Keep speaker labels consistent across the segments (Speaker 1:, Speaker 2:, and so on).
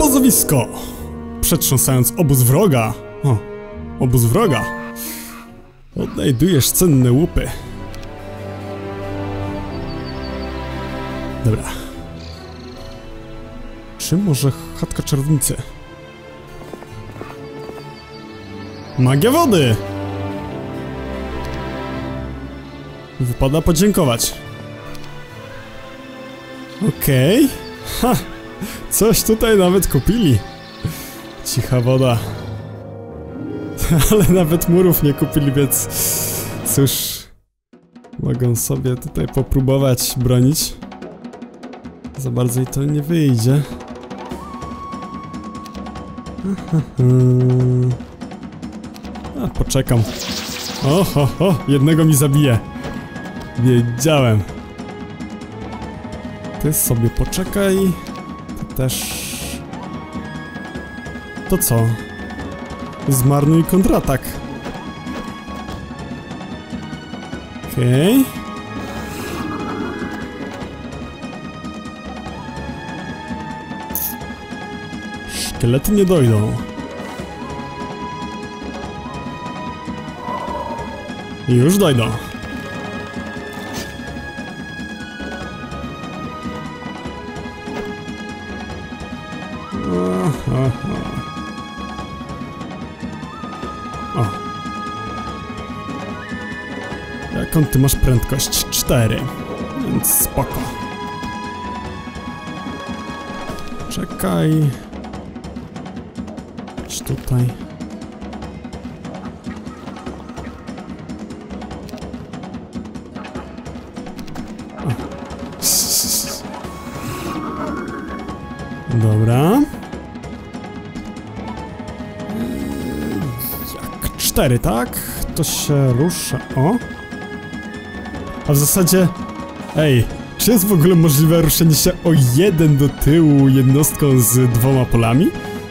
Speaker 1: obozowisko! Przetrząsając obóz wroga. O, obóz wroga. Odnajdujesz cenne łupy. Dobra. Czy może chatka czarownicy? Magia wody! Wypada podziękować. Okej. Ha! Coś tutaj nawet kupili. Cicha woda. Ale nawet murów nie kupili, więc... Cóż... Mogą sobie tutaj popróbować bronić. Za bardzo i to nie wyjdzie. A, poczekam. O, jednego mi zabije. Wiedziałem. Ty sobie poczekaj. Ty też... To co? Zmarnuj kontratak. Okej. Szkielety nie dojdą. Już dojdą. O. Jaką ty masz prędkość? 4. Więc spoko. Czekaj. Idź tutaj. Dobra. Jak 4, tak? To się rusza. O! A w zasadzie... Ej, czy jest w ogóle możliwe ruszenie się o 1 do tyłu jednostką z 2 polami?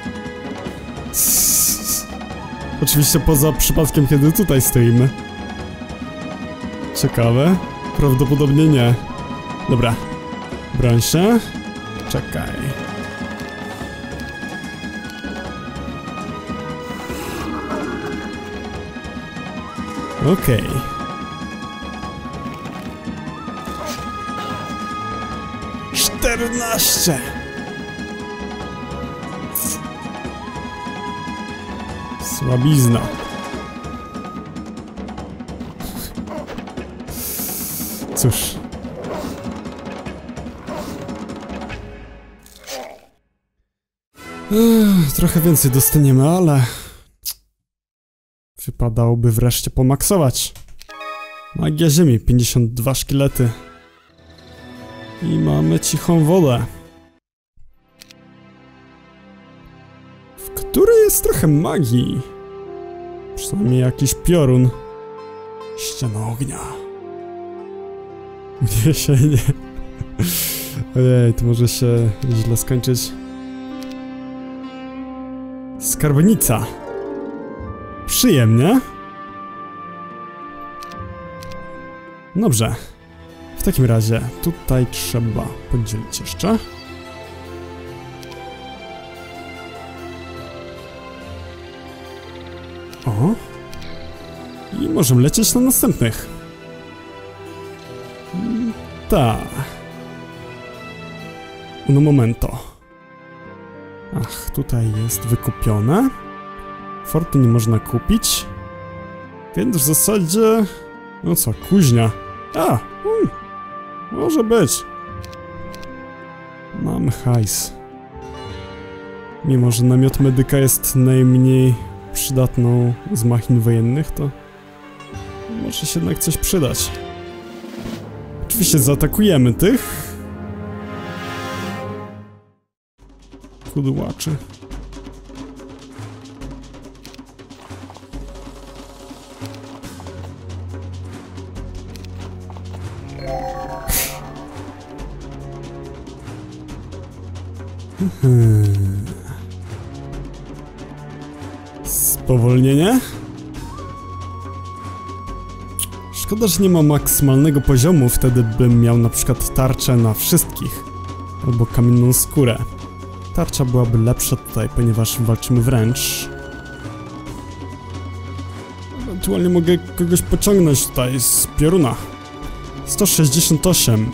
Speaker 1: Oczywiście poza przypadkiem, kiedy tutaj stoimy. Ciekawe. Prawdopodobnie nie. Dobra. Broń się. Czekaj. Okej. Okay. 14. Słabizna. Cóż. Trochę więcej dostaniemy, ale... Wypadałoby wreszcie pomaksować. Magia ziemi, 52 szkielety. I mamy cichą wodę. W której jest trochę magii. Przynajmniej jakiś piorun. Ściana ognia. Uniesienie. Ojej, to może się źle skończyć. Skarbnica. Przyjemnie. Dobrze. W takim razie tutaj trzeba podzielić jeszcze. O. I możemy lecieć na następnych. Tak. Un momento. Ach, tutaj jest wykupione. Fortu nie można kupić. Więc w zasadzie... No co, kuźnia. A! Może być. Mamy hajs. Mimo że namiot medyka jest najmniej przydatną z machin wojennych, to... Może się jednak coś przydać. Oczywiście zaatakujemy tych... Kudłaczy. Spowolnienie? Szkoda, że nie ma maksymalnego poziomu, wtedy bym miał na przykład tarczę na wszystkich. Albo kamienną skórę. Tarcza byłaby lepsza tutaj, ponieważ walczymy wręcz. Ewentualnie mogę kogoś pociągnąć tutaj z pioruna. 168.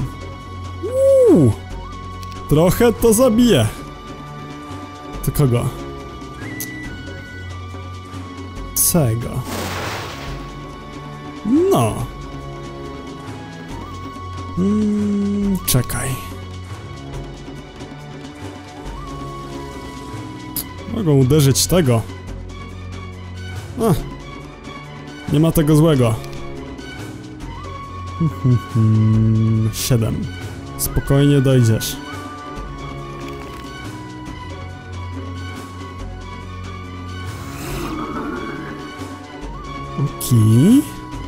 Speaker 1: Trochę to zabije. To kogo? Cego. No. Czekaj. Mogą uderzyć tego. Nie ma tego złego. 7. Spokojnie dojdziesz. Okej.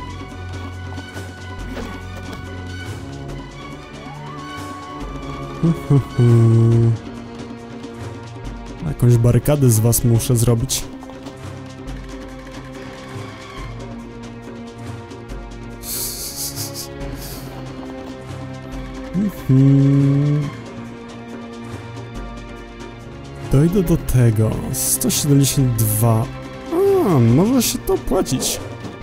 Speaker 1: Jakąś barykadę z was muszę zrobić. Dojdę do tego. 172. Może się to opłacić.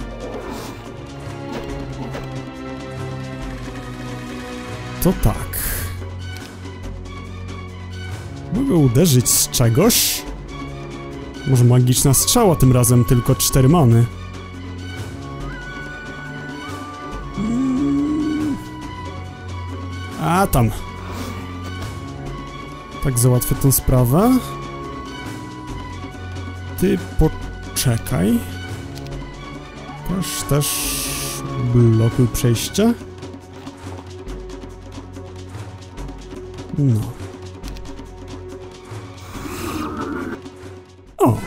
Speaker 1: To tak. Mogę uderzyć z czegoś? Może magiczna strzała tym razem, tylko 4 many. A tam. Tak załatwię tę sprawę. Ty poczekaj. Też blokuj przejście. No. O!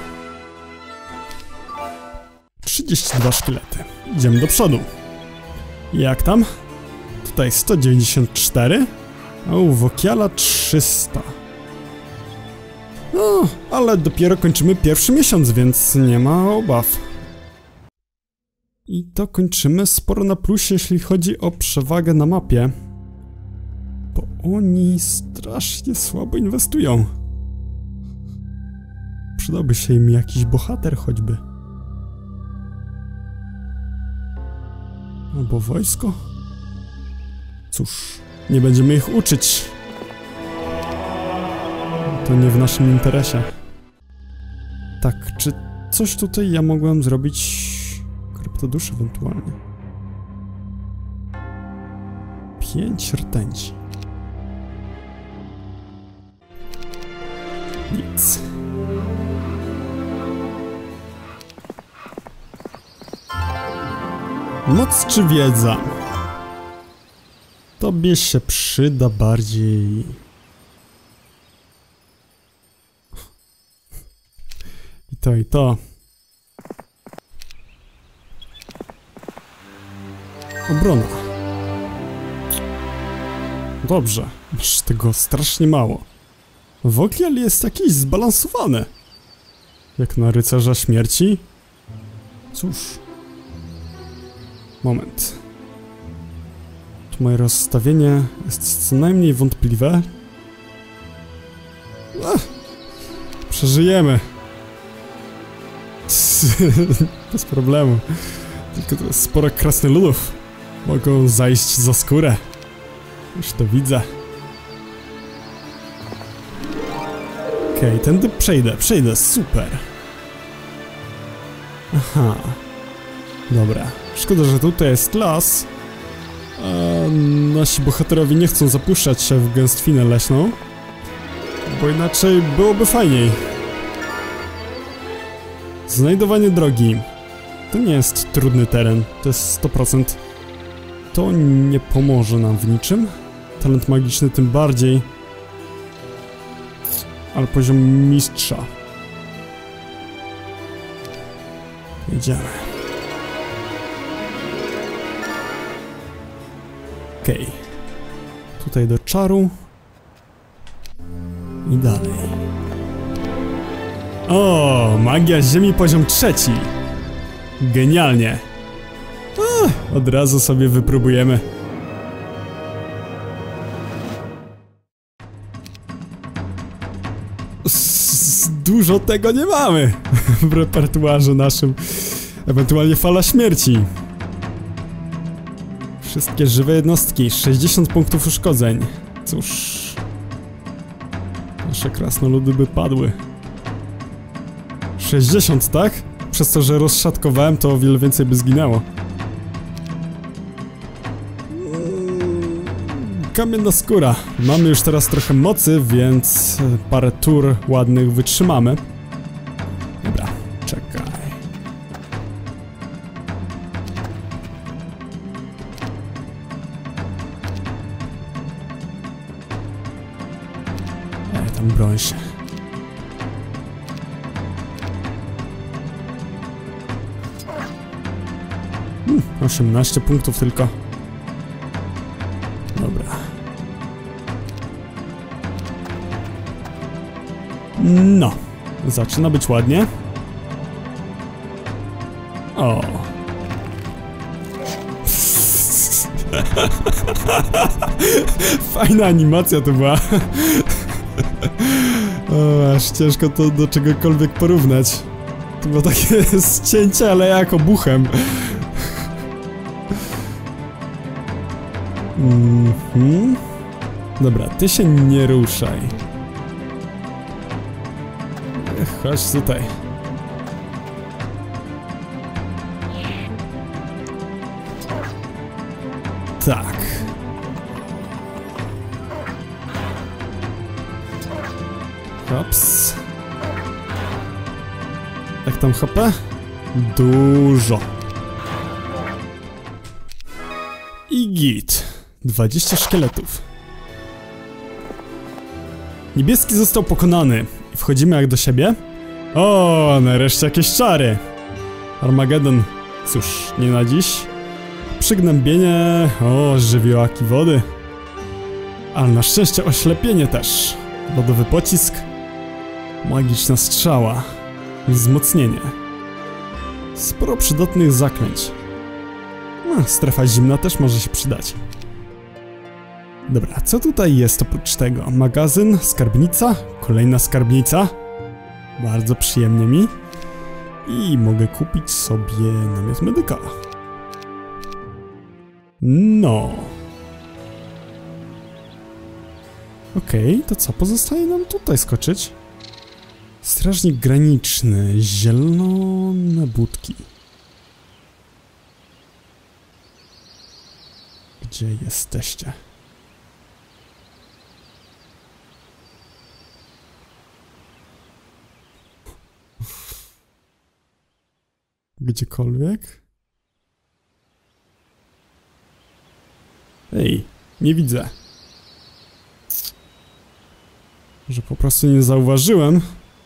Speaker 1: 32 szkielety. Idziemy do przodu. Jak tam? Tutaj 194. A u Wokiala 300. No, ale dopiero kończymy pierwszy miesiąc, więc nie ma obaw. I to kończymy sporo na plusie, jeśli chodzi o przewagę na mapie. Bo oni strasznie słabo inwestują. Przydałby się im jakiś bohater choćby. Albo wojsko? Cóż, nie będziemy ich uczyć. To nie w naszym interesie. Tak, czy coś tutaj ja mogłem zrobić? Kryptodusz ewentualnie. 5 rtęci. Nic. Moc czy wiedza? Tobie się przyda bardziej. I to, i to. Obrona. Dobrze, masz tego strasznie mało. Wokial jest jakiś zbalansowany. Jak na rycerza śmierci? Cóż. Moment. Tu moje rozstawienie jest co najmniej wątpliwe. Przeżyjemy. Bez problemu. Tylko to jest sporo krasnoludów. Mogą zajść za skórę. Już to widzę. Okej, tędy przejdę, super. Aha. Dobra. Szkoda, że tutaj jest las. A nasi bohaterowie nie chcą zapuszczać się w gęstwinę leśną. Bo inaczej byłoby fajniej. Znajdowanie drogi. To nie jest trudny teren, to jest 100%. To nie pomoże nam w niczym. Talent magiczny tym bardziej. Ale poziom mistrza. Idziemy. Okej. Tutaj do czaru. I dalej. O, magia ziemi poziom 3. Genialnie. Od razu sobie wypróbujemy. Dużo tego nie mamy w repertuarze naszym. Ewentualnie fala śmierci. Wszystkie żywe jednostki, 60 punktów uszkodzeń. Cóż... Nasze krasnoludy by padły. 60, tak? Przez to, że rozszatkowałem, to o wiele więcej by zginęło. Kamienna skóra. Mamy już teraz trochę mocy, więc parę tur ładnych wytrzymamy. Dobra, czekaj. Tam broń się. 18 punktów tylko. Dobra. No. Zaczyna być ładnie. O. Fajna animacja to była. O, aż ciężko to do czegokolwiek porównać. To było takie cięcie, ale jak obuchem. Dobra, ty się nie ruszaj. Chodź tutaj. Tak. Hops. Jak tam HP? Dużo. I git. 20 szkieletów. Niebieski został pokonany. I wchodzimy jak do siebie. O, nareszcie jakieś czary. Armagedon. Cóż, nie na dziś. Przygnębienie. O, żywiołaki wody. Ale na szczęście oślepienie też. Lodowy pocisk. Magiczna strzała. Wzmocnienie. Sporo przydatnych zaklęć. Strefa zimna też może się przydać. Dobra, co tutaj jest oprócz tego? Magazyn, skarbnica, kolejna skarbnica. Bardzo przyjemnie mi. I mogę kupić sobie namiot medyka. No. Okej, to co? Pozostaje nam tutaj skoczyć. Strażnik graniczny, zielone budki. Gdzie jesteście? Gdziekolwiek? Ej, nie widzę. Że po prostu nie zauważyłem.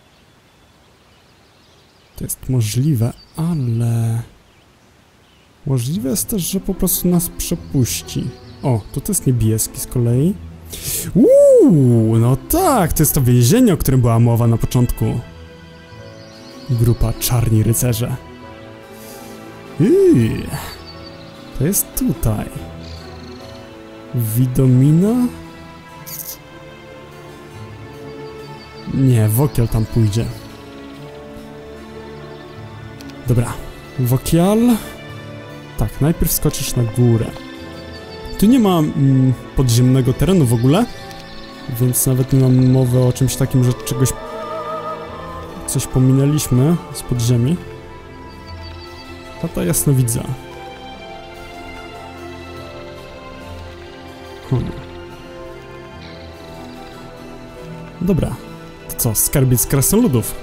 Speaker 1: To jest możliwe, ale... Możliwe jest też, że po prostu nas przepuści. O, to jest niebieski z kolei. No tak, to jest to więzienie, o którym była mowa na początku. Grupa Czarni Rycerze. To jest tutaj. Widomina? Nie, Wokial tam pójdzie. Dobra, Wokial. Tak, najpierw skoczysz na górę. Tu nie ma podziemnego terenu w ogóle, więc nawet nie mam mowy o czymś takim, że coś pominęliśmy z podziemi. Chata jasnowidza. Dobra, to co, skarbiec krasnoludów?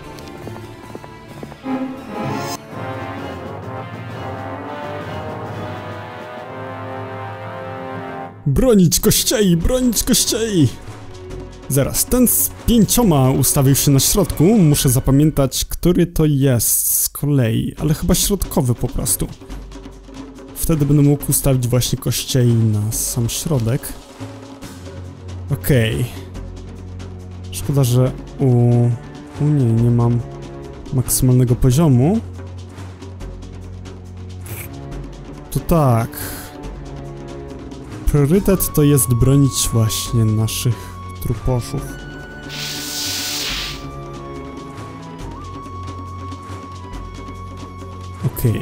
Speaker 1: Bronić kościei, bronić kościei! Zaraz, ten z 5 ustawił się na środku. Muszę zapamiętać, który to jest z kolei, ale chyba środkowy po prostu. Wtedy będę mógł ustawić właśnie kościei na sam środek. Okej. Szkoda, że nie mam maksymalnego poziomu. To tak. Priorytet to jest bronić właśnie naszych truposzów. Okej.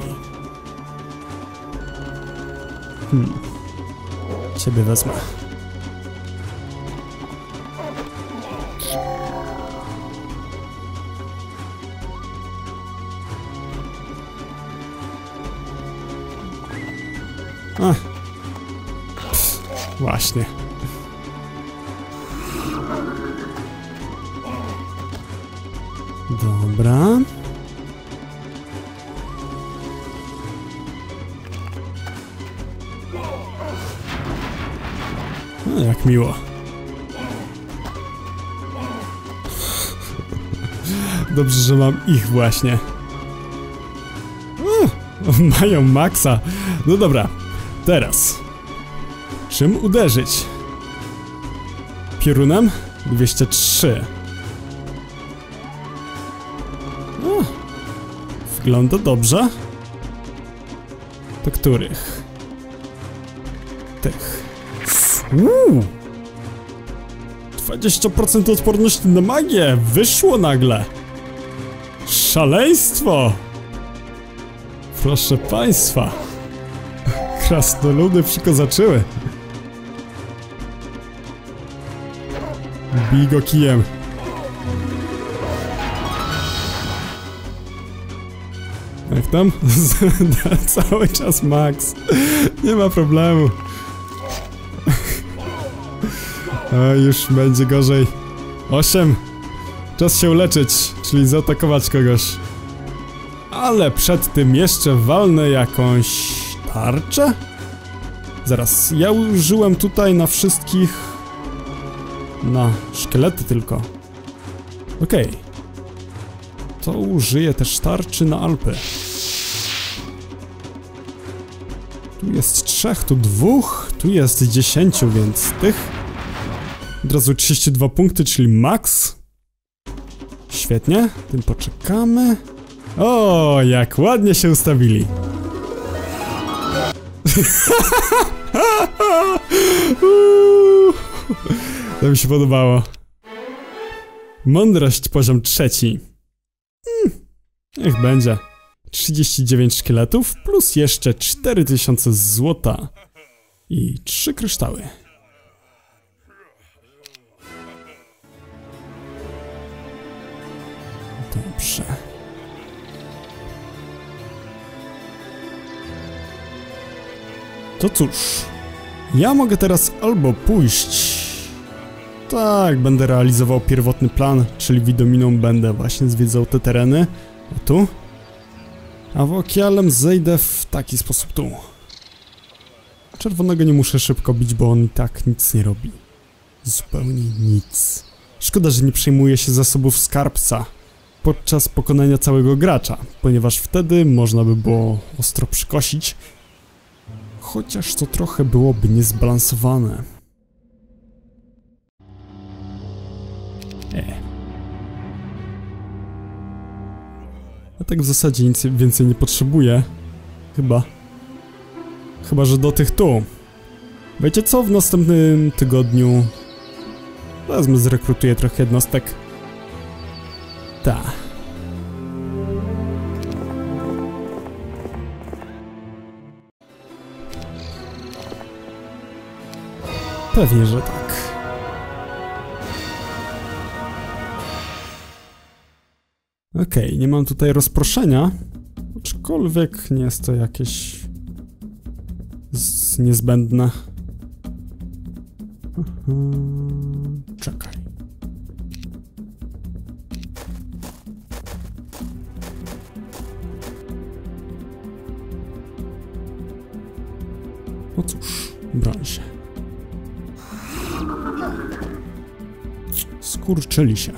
Speaker 1: Ciebie wezmę. Właśnie. Dobra. No, jak miło. Dobrze, że mam ich właśnie. Mają maksa. No dobra, teraz. Czym uderzyć? Piorunem? 203. Wygląda dobrze. Do których? Tych. 20% odporności na magię! Wyszło nagle! Szaleństwo! Proszę państwa! Krasnoludy przykozaczyły. Bij go kijem. Jak tam? Cały czas max. Nie ma problemu. A już będzie gorzej. 8. Czas się uleczyć, czyli zaatakować kogoś. Ale przed tym jeszcze walnę jakąś tarczę? Zaraz, ja użyłem tutaj na wszystkich... Na szkielety tylko. Okej. To użyję też tarczy na Alpy. Tu jest 3, tu 2, tu jest 10, więc tych. Od razu 32 punkty, czyli max. Świetnie, tym poczekamy. O, jak ładnie się ustawili. To mi się podobało. Mądrość poziom 3. Niech będzie. 39 szkieletów plus jeszcze 4000 złota i 3 kryształy. Dobrze. To cóż, ja mogę teraz albo pójść... Tak, będę realizował pierwotny plan, czyli widominą będę właśnie zwiedzał te tereny. A tu? A wokialem zejdę w taki sposób tu. Czerwonego nie muszę szybko bić, bo on i tak nic nie robi. Zupełnie nic. Szkoda, że nie przejmuje się zasobów skarbca podczas pokonania całego gracza, ponieważ wtedy można by było ostro przykosić. Chociaż to trochę byłoby niezbalansowane. Ja tak w zasadzie nic więcej nie potrzebuję. Chyba, że do tych tu. Wiecie co? W następnym tygodniu... Wezmę, zrekrutuję trochę jednostek. Ta. Pewnie, że tak. Okej, nie mam tutaj rozproszenia, aczkolwiek nie jest to jakieś niezbędne. Czekaj. No cóż, broń się. Skurczyli się.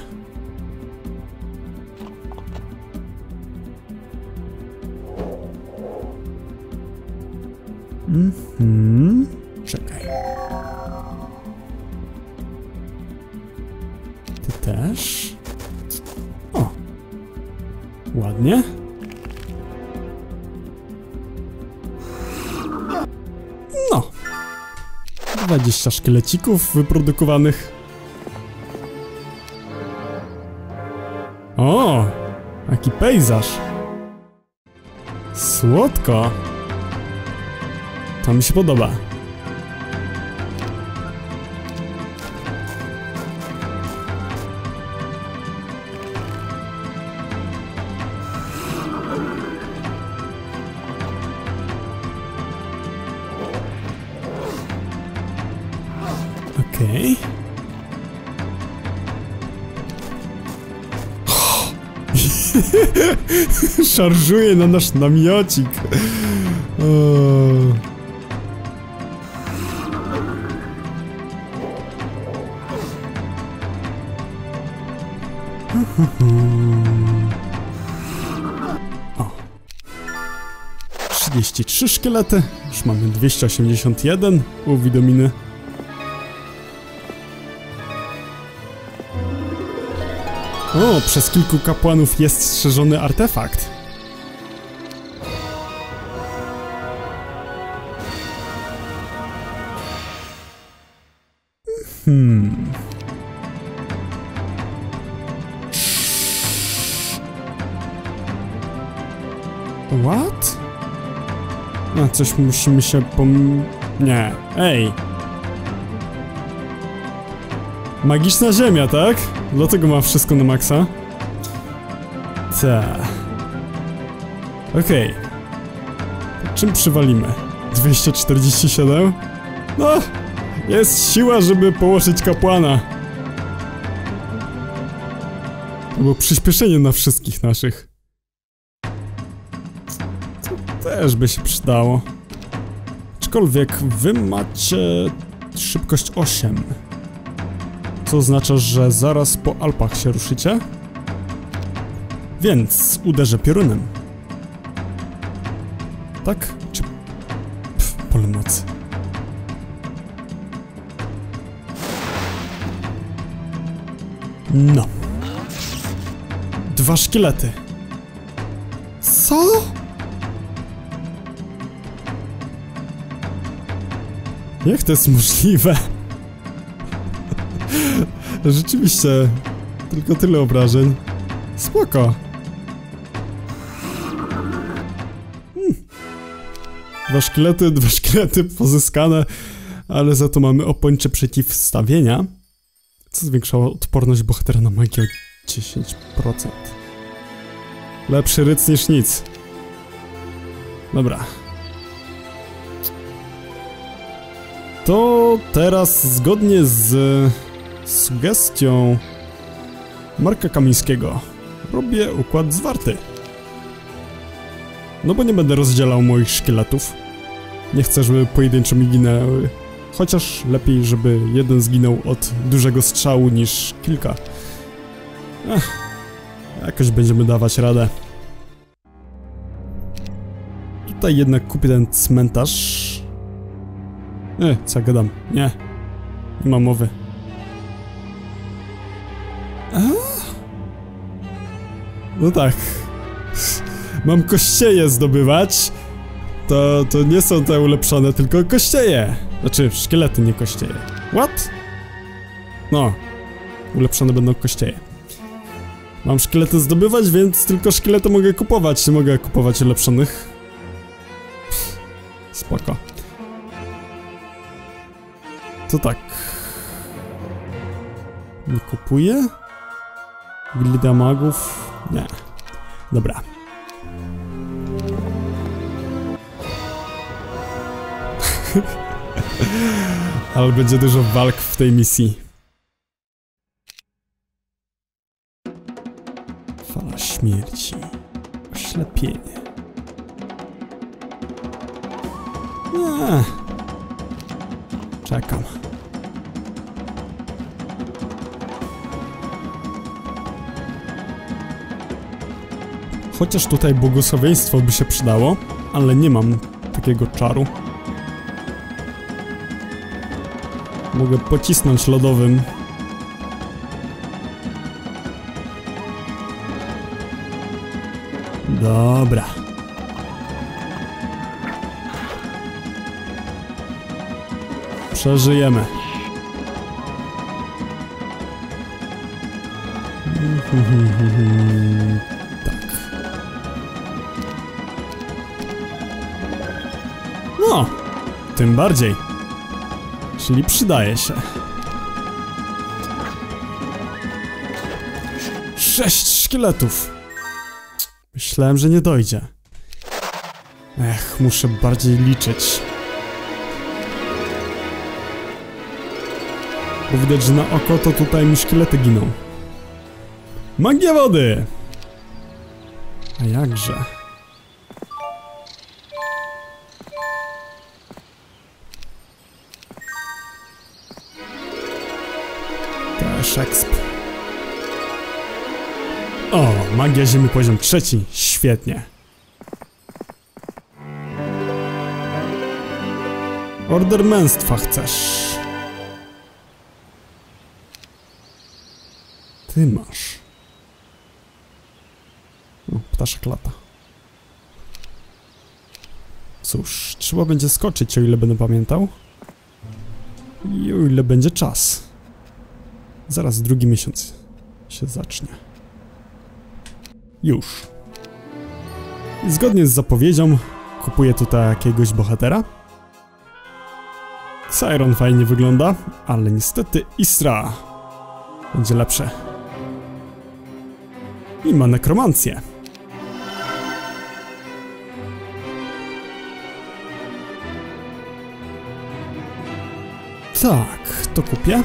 Speaker 1: Czekaj. Ty też? O! Ładnie. No. 20 szkielecików wyprodukowanych. O! Jaki pejzaż. Słodko. To mi się podoba. Okej. Szarżuje na nasz namiocik. O. 33 szkielety. Już mamy 281 u widominy. O, przez kilku kapłanów jest strzeżony artefakt. What? No, coś musimy się Nie, ej! Magiczna ziemia, tak? Dlatego ma wszystko na maksa. Ta. Okej. Czym przywalimy? 247? No! Jest siła, żeby położyć kapłana. To było przyspieszenie na wszystkich naszych. To też by się przydało. Aczkolwiek wy macie szybkość 8. Co oznacza, że zaraz po Alpach się ruszycie. Więc uderzę piorunem. Tak? Czy... pole mocy. No. 2 szkielety. Co? Jak to jest możliwe? Rzeczywiście, tylko tyle obrażeń. Spoko. 2 szkielety pozyskane, ale za to mamy opończe przeciwstawienia, co zwiększało odporność bohatera na magię o 10%. Lepszy ryc niż nic. Dobra. To teraz zgodnie z sugestią Marka Kamińskiego robię układ zwarty. No bo nie będę rozdzielał moich szkieletów. Nie chcę, żeby pojedynczo mi ginęły. Chociaż lepiej, żeby jeden zginął od dużego strzału niż kilka. Jakoś będziemy dawać radę. Tutaj jednak kupię ten cmentarz. Co ja gadam? Nie. Nie ma mowy. No tak. Mam kościeje zdobywać. To nie są te ulepszone, tylko kościeje. Znaczy, szkielety, nie kościeje. What? No. Ulepszone będą kościeje. Mam szkielety zdobywać, więc tylko szkielety mogę kupować. Nie mogę kupować ulepszonych. Spoko. To tak. Nie kupuję? Gildia magów? Nie. Dobra. Ale będzie dużo walk w tej misji. Fala śmierci. Oślepienie. Czekam. Chociaż tutaj błogosławieństwo by się przydało, ale nie mam takiego czaru. Mogę pocisnąć lodowym. Dobra. Przeżyjemy. Tak. No, tym bardziej. Czyli przydaje się. 6 szkieletów. Myślałem, że nie dojdzie. Ech, muszę bardziej liczyć. Bo widać, że na oko to tutaj mi szkielety giną. Magia wody! A jakże? Też exp. O, magia ziemi poziom 3. Świetnie. Order męstwa chcesz. Ty masz. O, ptaszek lata. Cóż, trzeba będzie skoczyć, o ile będę pamiętał. I o ile będzie czas. Zaraz drugi miesiąc się zacznie. Już. I zgodnie z zapowiedzią kupuję tutaj jakiegoś bohatera. Siron fajnie wygląda, ale niestety Isra będzie lepsze. I ma nekromancję. Tak, to kupię.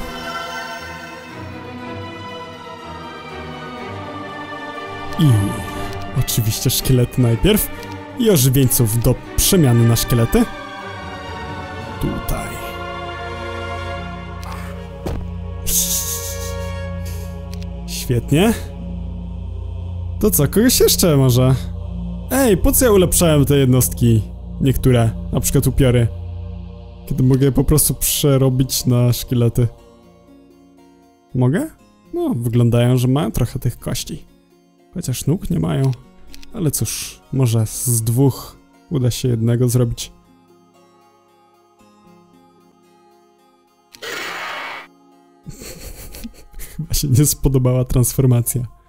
Speaker 1: I oczywiście szkielety najpierw. I ożywieńców do przemiany na szkielety. Tutaj. Świetnie. To co, kogoś jeszcze może? Ej, po co ja ulepszałem te jednostki? Niektóre, na przykład upiory. Kiedy mogę je po prostu przerobić na szkielety. Mogę? No, wyglądają, że mają trochę tych kości. Chociaż nóg nie mają. Ale cóż, może z 2 uda się jednego zrobić. Chyba się nie spodobała transformacja.